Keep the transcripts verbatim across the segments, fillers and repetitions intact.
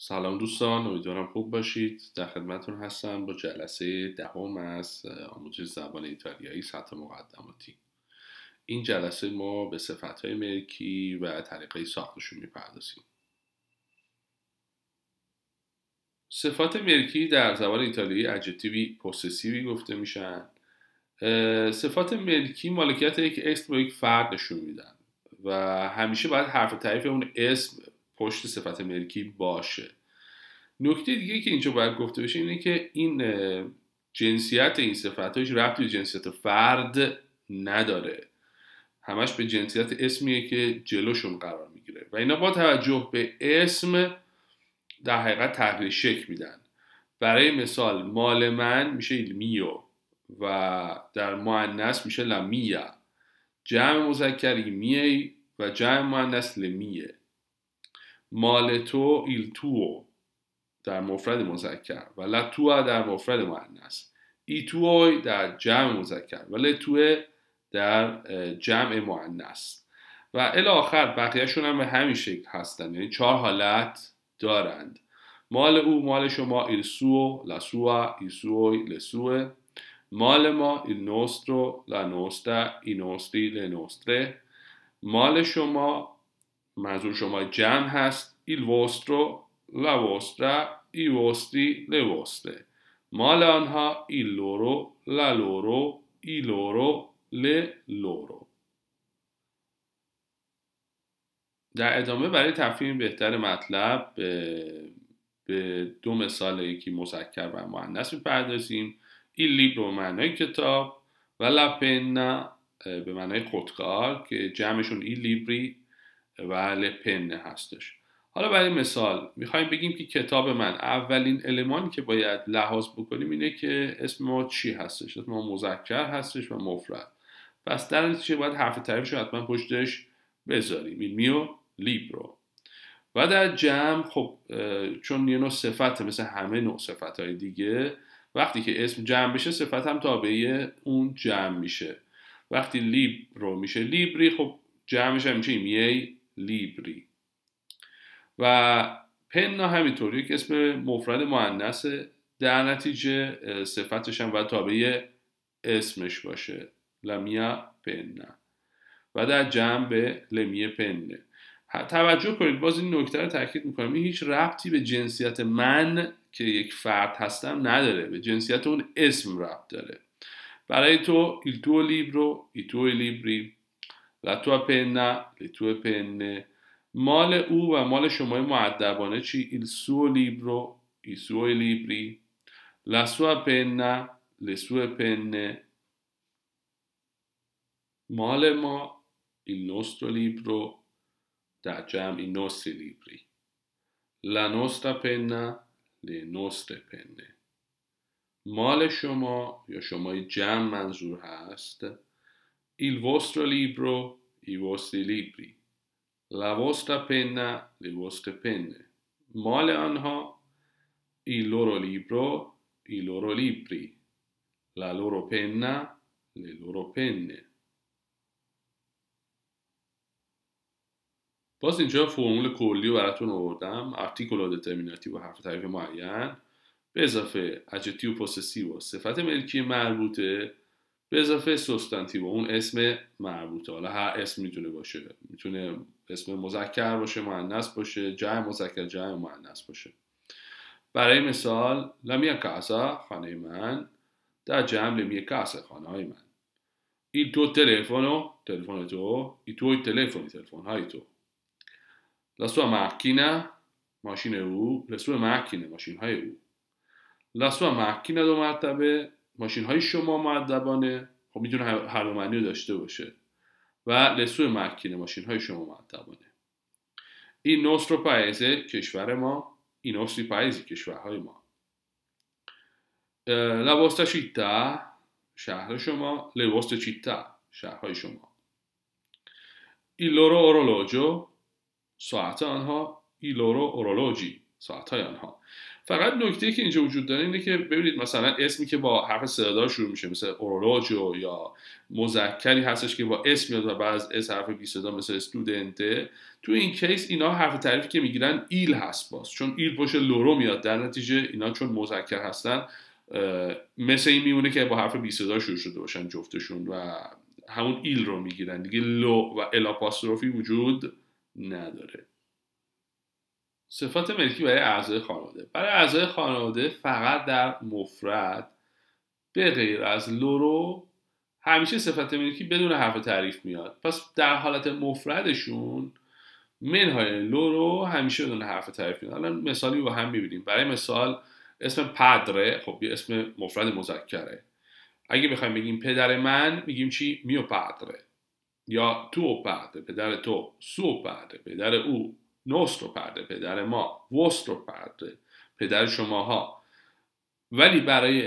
سلام دوستان، امیدوارم خوب باشید. در خدمتتون هستم با جلسه دهم از آموزش زبان ایتالیایی سطح مقدماتی. این جلسه ما به صفت‌های ملکی و طریقه ساختشون میپردازیم. صفات ملکی در زبان ایتالیایی ادجکتیوی پوسسیوی گفته میشن. صفات ملکی مالکیت یک اسم و یک فرد نشون میدن و همیشه باید حرف تعریف اون اسم پشت صفت ملکی باشه. نکته دیگه که اینجا باید گفته بشه اینه که این جنسیت این صفت هایش ربطی به جنسیت فرد نداره، همش به جنسیت اسمیه که جلوشون قرار میگیره و اینا با توجه به اسم در حقیقت تغییر شکل میدن. برای مثال مال من میشه ایل میو و در مؤنث میشه لمیا، جمع مذکر میی و جمع مؤنث لمیه. مال تو ایل تو در مفرد مذکر و لتو در مفرد مؤنث، ایتوی در جمع مذکر و لتو در جمع مؤنث و الی آخر بقیه‌شون هم به همین شکل هستن، یعنی چهار حالت دارند. مال او مال شما ایل سو لا سوا ای سوی لسوه، مال ما ایل نوسترو لا نوستا ای نوستری لنوستره، مال شما منظور شما جمع هست ایل وسترو لا وسترا ای وستری له وستره، مال آنها ایل لورو لا لورو ای لورو له لورو. در ادامه برای تفهیم بهتر مطلب به, به دو مثال، یکی مذکر و مؤنث میپردازیم. ایل لیبرو به معنای کتاب و لا پنا به معنای خودکار که جمعشون ایل لیبری و لپنه هستش. حالا برای مثال میخوایم بگیم که کتاب من، اولین المانی که باید لحاظ بکنیم اینه که اسم ما چی هستش. اسم ما مذکر هستش و مفرد، پس در نتیجه باید حرف تعریفش رو حتما پشتش بذاریم، این میو لیبرو. و در جمع خب چون یه نوع صفت مثل همه نوع صفت های دیگه، وقتی که اسم جمع بشه صفت هم تابعی اون جمع میشه. وقتی لیبرو میشه لیبری، خب جمعش هم میشه میی لیبری. و پنا همینطوری که اسم مفرد مؤنثه، در نتیجه صفتش هم باید تابع اسمش باشه، لمیا پنا، و در جمع به لمیه پنه. توجه کنید، باز این نکته رو تاکید میکنم، این هیچ ربطی به جنسیت من که یک فرد هستم نداره، به جنسیت اون اسم ربط داره. برای تو ایل تو لیبرو ای تو لیبری، لا تو پنا لی تو پنه، مال او و مال شما مؤدبانه چی؟ ایل سو لیبرو ای سو لیبری، لا سو پنا لی سو پنه، مال ما ایل نوسترو لیبرو در جمع این نوستری لیبری، لا نوسترا پنا لی نوستره پنه. مال شما یا شمای جمع منظور هست ایل vostro libro i vostri libri، la vostra penna le vostre penne، مال آنها il loro libro i loro libri، la loro penna le loro penne. باز اینجا فرمول کلی رو براتون آوردم، articolo determinativo و حرف تعریف معین به اضافه adjectivo possessivo صفت ملکی مربوطه به اضافه سوستانتیو اون اسم مربوطه. حالا هر اسم میتونه باشه، میتونه اسم مذکر باشه، مؤنث باشه، جمع مذکر جمع مؤنث باشه. برای مثال la mia casa خانه من در جمع la mia casa خانه های من، il tuo telefono تلفن تو i tuoi telefoni تلفن های تو، la sua macchina ماشین او le sue macchine ماشین های او، la sua macchina دو مرتبه ماشین های شما مؤدبانه، خب میتونه هر دو معنی رو داشته باشه، و لسو مکینه ماشین های شما مؤدبانه. این نوسترو پایزه کشور ما، این نوستری پایزی کشورهای ما. لواستا چیتا شهر شما، لواستا چیتا شهرهای شما. ای لورو اورولوژو ساعت آنها، ای لورو اورولوژی ساعتهای آنها. فقط نکته که اینجا وجود داره اینه که ببینید مثلا اسمی که با حرف صدا شروع میشه مثل اورولوژو، یا مذکری هستش که با اسم میاد و بعد از اس حرف بی صدا مثل استودنته، تو این کیس اینا حرف تعریفی که میگیرن ایل هست، باز چون ایل پشت لورو میاد، در نتیجه اینا چون مذکر هستن مثل این میمونه که با حرف بی صدا شروع شده باشن جفتشون و همون ایل رو میگیرن دیگه. لو و الاپاستروفی وجود نداره. صفات ملکی برای اعضای خانواده. برای اعضای خانواده فقط در مفرد به غیر از لورو همیشه صفت ملکی بدون حرف تعریف میاد. پس در حالت مفردشون منهای لورو همیشه بدون حرف تعریف میاد. الان مثالی با هم میبینیم. برای مثال اسم پادره، خب یه اسم مفرد مذکره. اگه بخوایم بگیم پدر من میگیم چی؟ میو پادره. یا تو پادره، پدر تو. سو پادره، پدر او. نوسترو پادره، پدر ما. وسترو پادره، پدر شماها. ولی برای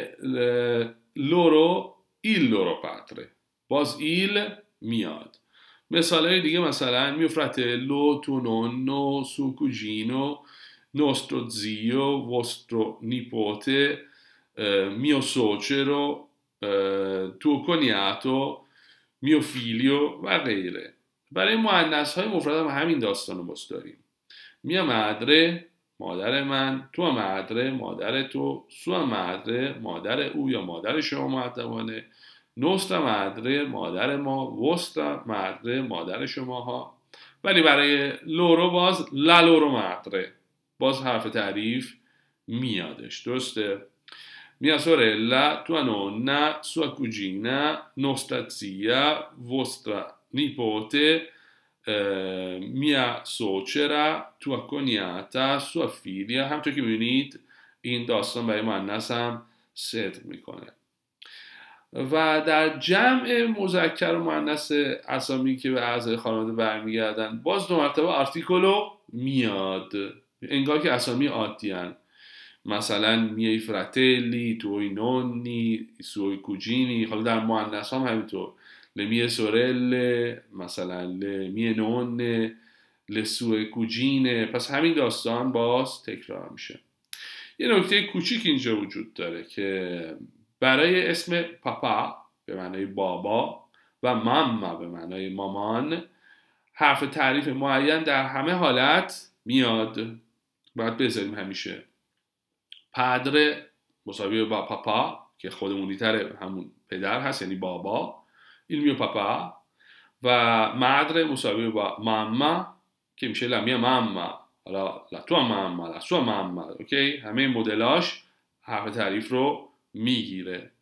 لورو ایل لورو پادره، باز ایل میاد. مثالهای دیگه مثلا میو فراتلو، تو نونو، سو کوجینو، nostro zio, vostro nipote, eh, mio suocero, eh, tuo cognato, mio figlio و غیره. برای مؤنث های مفرد هم همین داستان رو باز داریم. mia madre، مادر من. tua madre، مادر تو. sua madre، مادر او یا مادر شما مؤدبانه. nostra madre، مادر ما. vostra madre، مادر شماها. ولی برای لورو باز la loro madre، باز حرف تعریف میادش. درسته؟ mia sorella, tua nonna, sua cugina, nostra zia, vostra nipote, eh, mia suocera, tua cognata, sua figlia. همونطور که میبینید این داستان برای مؤنث هم صدق میکنه. و در جمع مذکر و مؤنث اسامی که به اعضای خانواده برمیگردن باز دو مرتبه آرتیکولو میاد، انگار که اسامی عادی هن. مثلا میای فراتلی، توی نونی، سوی کوجینی. حالا در مؤنث هم همینطور، لمیه سورله، مثلا لمیه نونه، لسوی کوجینه. پس همین داستان باز تکرار میشه. یه نکته کوچیک اینجا وجود داره که برای اسم پاپا به معنای بابا و ماما به معنای مامان حرف تعریف معین در همه حالت میاد. باید بذاریم همیشه. پادره مساوی با پاپا که خودمونی تره، همون پدر هست یعنی بابا، il mio پاپا. و مادره مساوی با ماما که میشه la mia mamma، حالا la tua mamma، la sua mamma. اوکی، همه مدلاش حرف تعریف رو میگیره.